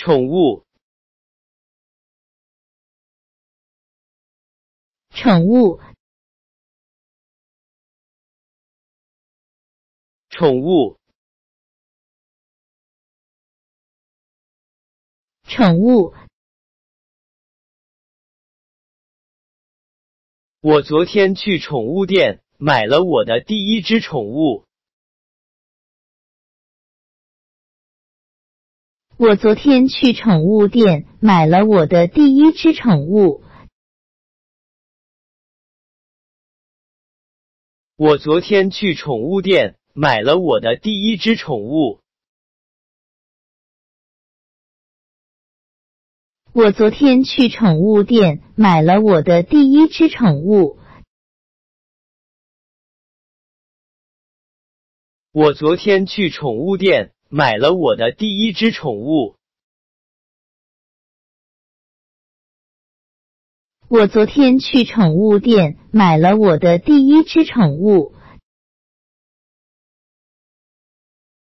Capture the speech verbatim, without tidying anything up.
宠物， 宠物， 宠物， 宠物。 我昨天去宠物店买了我的第一只宠物。 我昨天去宠物店买了我的第一只宠物。 我昨天去宠物店买了我的第一只宠物。 我昨天去宠物店买了我的第一只宠物。 我昨天去宠物店买了我的第一只宠物。 我昨天去宠物店买了我的第一只宠物。